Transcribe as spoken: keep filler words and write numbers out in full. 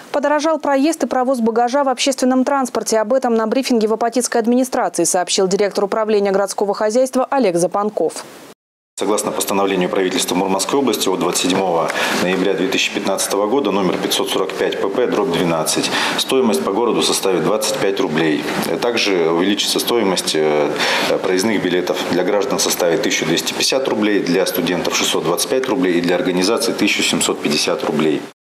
Подорожал проезд и провоз багажа в общественном транспорте. Об этом на брифинге в Апатитской администрации сообщил директор управления городского хозяйства Олег Запанков. Согласно постановлению правительства Мурманской области от двадцать седьмого ноября две тысячи пятнадцатого года номер пятьсот сорок пять П П дробь двенадцать, стоимость по городу составит двадцать пять рублей. Также увеличится стоимость проездных билетов. Для граждан составит тысячу двести пятьдесят рублей, для студентов шестьсот двадцать пять рублей и для организаций тысячу семьсот пятьдесят рублей.